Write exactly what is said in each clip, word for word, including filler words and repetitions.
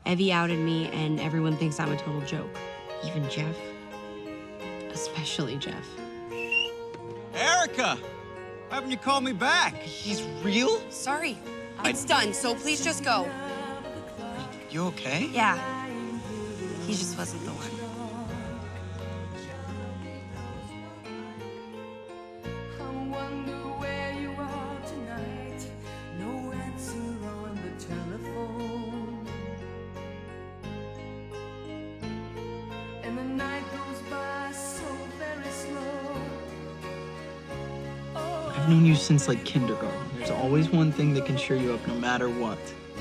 Evie outed me, and everyone thinks I'm a total joke. Even Jeff. Especially Jeff. Erica! Why haven't you called me back? He's real? Sorry. It's done, so please just go. You okay? Yeah. He just wasn't the one. I've known you since like kindergarten. There's always one thing that can cheer you up no matter what.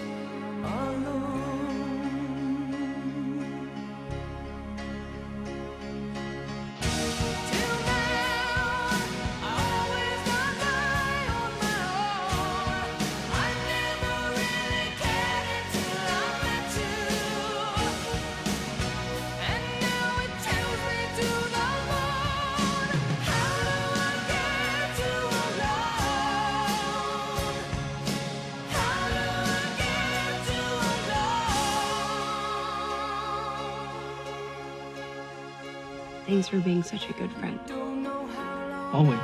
Thanks for being such a good friend. Always.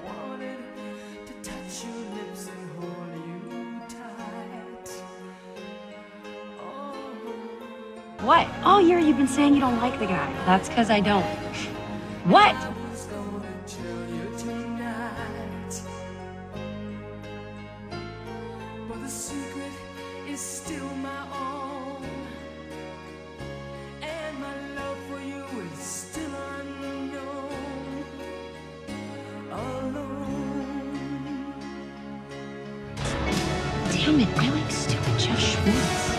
What? All year you've been saying you don't like the guy. That's because I don't. What? But the secret is still my own, and my love for you is still unknown. Alone. Damn it, I like stupid Jeff Schwartz.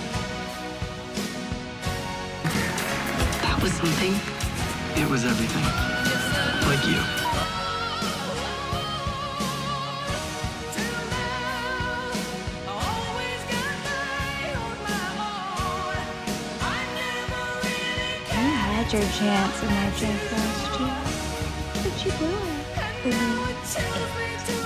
That was something. It was everything. Like you. You had your chance in my Jeff last year, but you blew it.